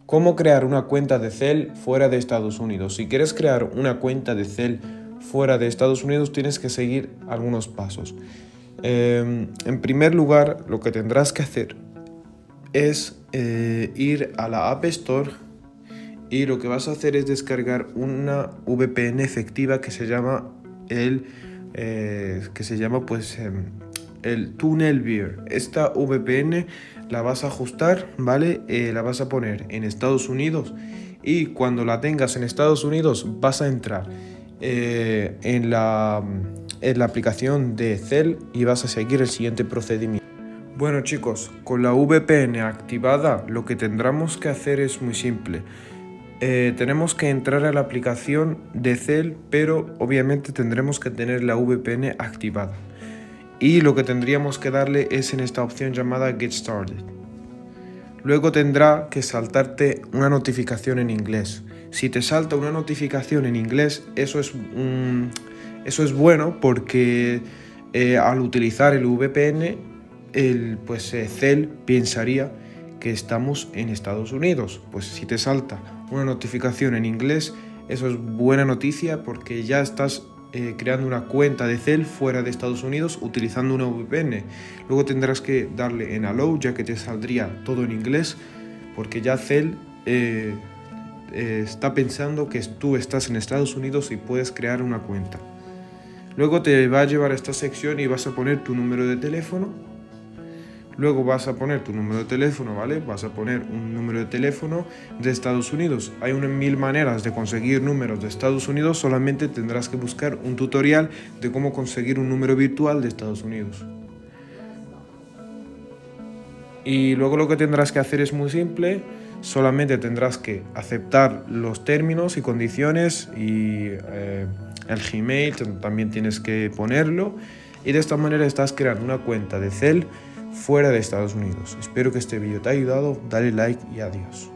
¿Cómo crear una cuenta de Zelle fuera de Estados Unidos? Si quieres crear una cuenta de Zelle fuera de Estados Unidos, tienes que seguir algunos pasos. En primer lugar, lo que tendrás que hacer es ir a la App Store y lo que vas a hacer es descargar una VPN efectiva que se llama el TunnelBear. Esta VPN la vas a ajustar, ¿vale? La vas a poner en Estados Unidos y cuando la tengas en Estados Unidos vas a entrar en la aplicación de Zelle y vas a seguir el siguiente procedimiento. Bueno chicos, con la VPN activada lo que tendremos que hacer es muy simple. Tenemos que entrar a la aplicación de Zelle, pero obviamente tendremos que tener la VPN activada. Y lo que tendríamos que darle es en esta opción llamada Get Started. Luego tendrá que saltarte una notificación en inglés. Si te salta una notificación en inglés, eso es bueno porque al utilizar el VPN, Zelle pensaría que estamos en Estados Unidos. Pues si te salta una notificación en inglés, eso es buena noticia porque ya estás creando una cuenta de Zelle fuera de Estados Unidos utilizando una VPN. Luego tendrás que darle en Allow, ya que te saldría todo en inglés, porque ya Zelle está pensando que tú estás en Estados Unidos y puedes crear una cuenta. Luego te va a llevar a esta sección y vas a poner tu número de teléfono. Luego vas a poner tu número de teléfono, ¿vale? Vas a poner un número de teléfono de Estados Unidos. Hay 1000 maneras de conseguir números de Estados Unidos, solamente tendrás que buscar un tutorial de cómo conseguir un número virtual de Estados Unidos. Y luego lo que tendrás que hacer es muy simple, solamente tendrás que aceptar los términos y condiciones y el Gmail también tienes que ponerlo. Y de esta manera estás creando una cuenta de Zelle fuera de Estados Unidos. Espero que este vídeo te haya ayudado, dale like y adiós.